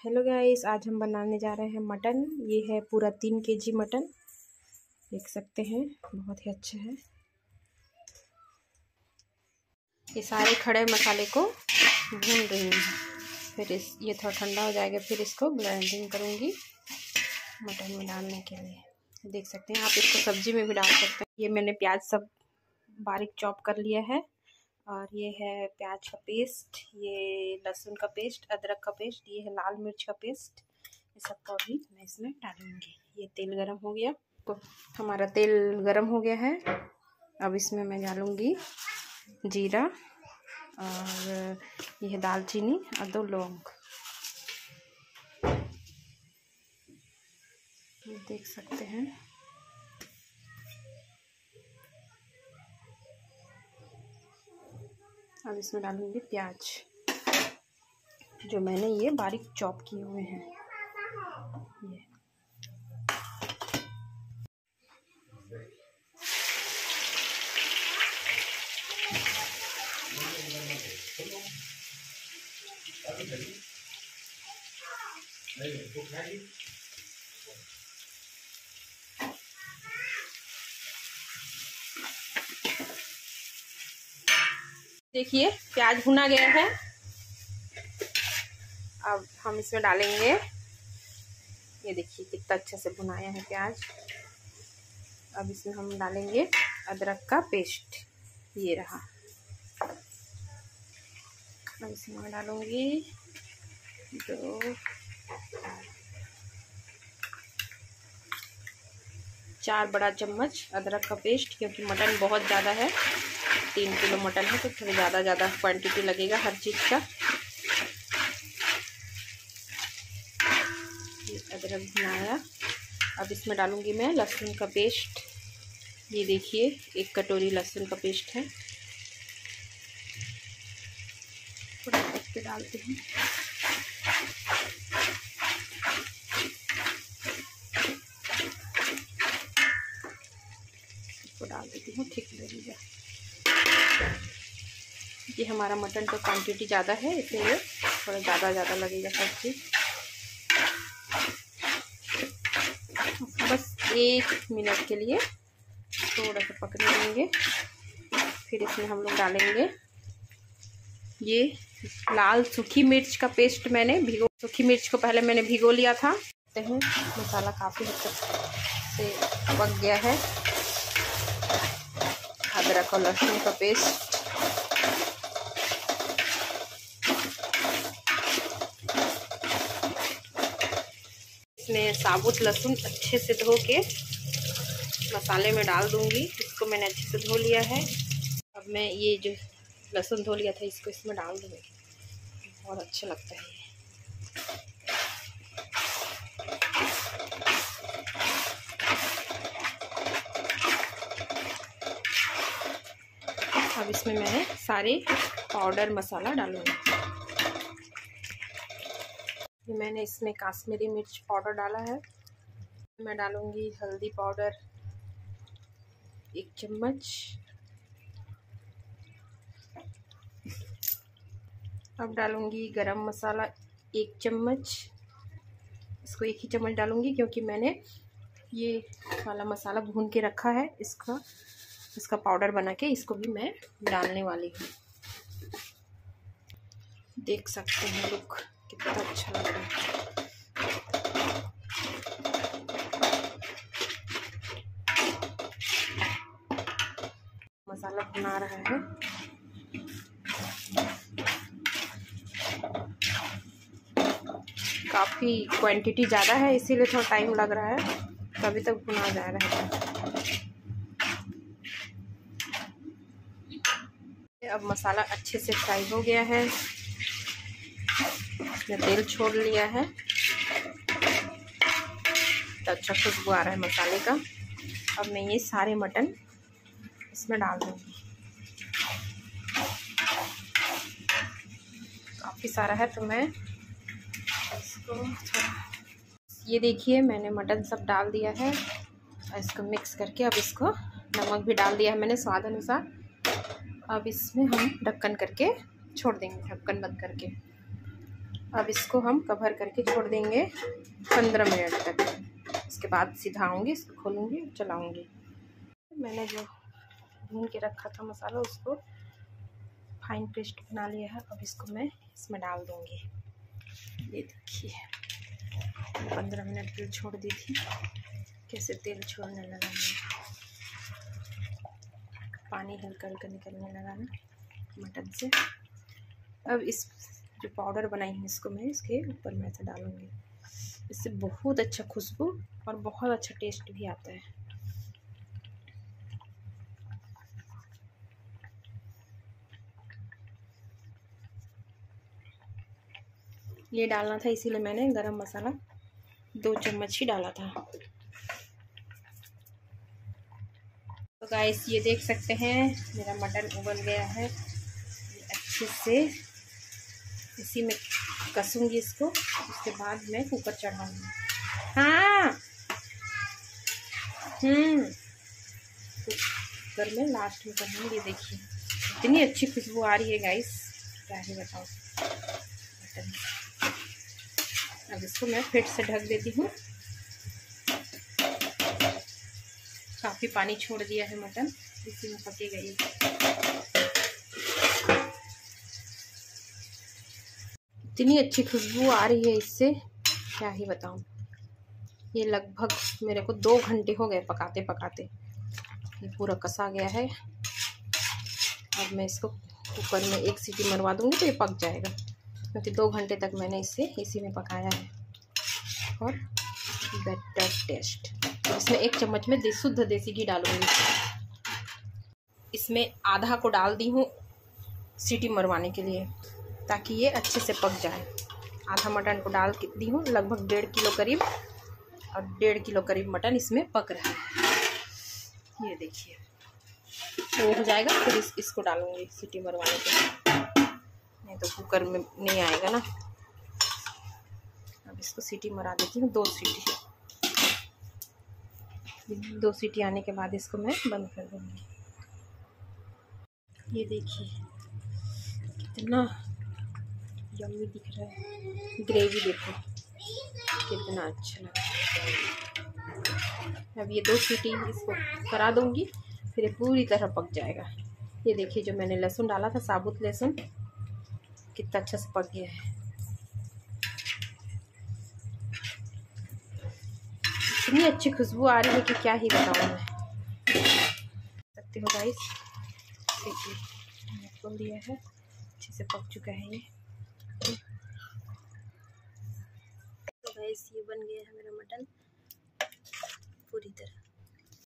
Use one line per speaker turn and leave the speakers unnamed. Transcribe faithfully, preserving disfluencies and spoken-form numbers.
Hello guys, आज हम बनाने जा रहे हैं मटन। ये है पूरा तीन केजी मटन, देख सकते हैं, बहुत ही अच्छा है। ये सारे खड़े मसाले को भून रही हूँ, फिर इस ये थोड़ा ठंडा हो जाएगा, फिर इसको ग्राइंडिंग करूँगी मटन में डालने के लिए। देख सकते हैं, आप इसको सब्जी में भी डाल सकते हैं। ये मैंने प्याज सब बारीक चॉप कर लिया है, और ये है प्याज का पेस्ट, ये लहसुन का पेस्ट, अदरक का पेस्ट, ये है लाल मिर्च का पेस्ट। ये सबको अभी मैं इसमें डालूंगी। ये तेल गरम हो गया, तो हमारा तेल गरम हो गया है। अब इसमें मैं डालूंगी जीरा, और ये है दालचीनी और दो लौंग। ये देख सकते हैं। अब इसमें डालूंगी प्याज, जो मैंने ये बारीक चॉप किए हुए हैं। ये देखिए, प्याज भुना गया है। अब हम इसमें डालेंगे, ये देखिए कितना अच्छे से भुनाया है प्याज। अब इसमें हम डालेंगे अदरक का पेस्ट, ये रहा। अब इसमें मैं डालूंगी दो चार बड़ा चम्मच अदरक का पेस्ट, क्योंकि मटन बहुत ज़्यादा है, तीन किलो मटन है, तो थोड़ा ज़्यादा ज़्यादा क्वांटिटी लगेगा हर चीज़ का। अदरक भुनाया। अब इसमें डालूंगी मैं लहसुन का पेस्ट। ये देखिए, एक कटोरी लहसुन का पेस्ट है। थोड़ा देख के डालती हूँ। इसको डाल देती हूँ, ठीक लगेगा। ये हमारा मटन तो क्वांटिटी ज़्यादा है, इसलिए थोड़ा ज़्यादा ज़्यादा लगेगा सब चीज़। बस एक मिनट के लिए थोड़ा सा पकने देंगे, फिर इसमें हम लोग डालेंगे ये लाल सूखी मिर्च का पेस्ट। मैंने भिगो सूखी मिर्च को पहले मैंने भिगो लिया था। देखते हैं, मसाला काफ़ी हद तक से पक गया है। अदरक और लहसुन का पेस्ट, इसमें साबुत लहसुन अच्छे से धो के मसाले में डाल दूंगी। इसको मैंने अच्छे से धो लिया है। अब मैं ये जो लहसुन धो लिया था, इसको इसमें डाल दूंगी। बहुत अच्छा लगता है ये। अब इसमें मैं सारे पाउडर मसाला डालूंगी। मैंने इसमें काश्मीरी मिर्च पाउडर डाला है। मैं डालूंगी हल्दी पाउडर एक चम्मच। अब डालूंगी गरम मसाला एक चम्मच। इसको एक ही चम्मच डालूंगी, क्योंकि मैंने ये वाला मसाला भून के रखा है। इसका इसका पाउडर बना के इसको भी मैं डालने वाली हूँ। देख सकते हैं लुक कितना अच्छा लग रहा है। मसाला भुना रहा है। काफ़ी क्वांटिटी ज़्यादा है, इसीलिए थोड़ा टाइम लग रहा है, तभी तक भुना जा रहा है। अब मसाला अच्छे से फ्राई हो गया है, इसने तेल छोड़ लिया है, तो अच्छा खुशबू आ रहा है मसाले का। अब मैं ये सारे मटन इसमें डाल दूँगी। काफ़ी सारा है, तो मैं इसको ये देखिए, मैंने मटन सब डाल दिया है, और इसको मिक्स करके अब इसको नमक भी डाल दिया है मैंने स्वाद अनुसार। अब इसमें हम ढक्कन करके छोड़ देंगे, ढक्कन बंद करके। अब इसको हम कवर करके छोड़ देंगे पंद्रह मिनट तक। इसके बाद सीधा आऊँगी, इसको खोलूँगी, चलाऊँगी। मैंने जो भून के रखा था मसाला उसको फाइन पेस्ट बना लिया है। अब इसको मैं इसमें डाल दूँगी। ये देखिए पंद्रह मिनट के लिए छोड़ दी थी, कैसे तेल छोड़ने लगा, पानी हल्का हल्का निकलने लगा ना मटन से। अब इस जो पाउडर बनाई है इसको मैं इसके ऊपर में से डालूँगी। इससे बहुत अच्छा खुशबू और बहुत अच्छा टेस्ट भी आता है। ये डालना था इसीलिए मैंने गरम मसाला दो चम्मच ही डाला था। तो गाइस ये देख सकते हैं मेरा मटन उबल गया है अच्छे से। इसी में कसूँगी इसको, उसके बाद मैं कुकर चढ़ाऊँगी। हाँ हम्म कुकर में लास्ट में करूँगी। ये देखिए इतनी अच्छी खुशबू आ रही है गाइस, क्या ही बताऊँ मटन। अब इसको मैं फिर से ढक देती हूँ। काफ़ी पानी छोड़ दिया है मटन, इसी में पकेगा ये। इतनी अच्छी खुशबू आ रही है इससे, क्या ही बताऊँ। ये लगभग मेरे को दो घंटे हो गए पकाते पकाते, ये पूरा कसा गया है। अब मैं इसको कुकर में एक सीटी मरवा दूँगी तो ये पक जाएगा, क्योंकि दो घंटे तक मैंने इसे इसी में पकाया है। और बेटर टेस्ट। इसमें एक चम्मच में दे, शुद्ध देसी घी डालूंगी। इसमें आधा को डाल दी हूँ सीटी मरवाने के लिए, ताकि ये अच्छे से पक जाए। आधा मटन को डाल के दी हूँ, लगभग डेढ़ किलो करीब, और डेढ़ किलो करीब मटन इसमें पक रहा है। ये देखिए वो हो जाएगा, फिर इस, इसको डालूंगी सीटी मरवाने के लिए, नहीं तो कुकर में नहीं आएगा ना। अब इसको सीटी मरा देती हूँ, दो सीटी। दो सीटी आने के बाद इसको मैं बंद कर दूँगी। ये देखिए कितना यम्मी दिख रहा है, ग्रेवी देखो कितना अच्छा लग रहा है। अब ये दो सीटी इसको करा दूँगी, फिर ये पूरी तरह पक जाएगा। ये देखिए जो मैंने लहसुन डाला था, साबुत लहसुन, कितना अच्छा से पक गया है। इतनी अच्छी खुशबू आ रही है कि क्या ही बताऊँ मैं। सकते हो गाइस, देखिए मैंने खोल दिया है, अच्छे से पक चुका है ये। तो गाइस ये बन गया है मेरा मटन।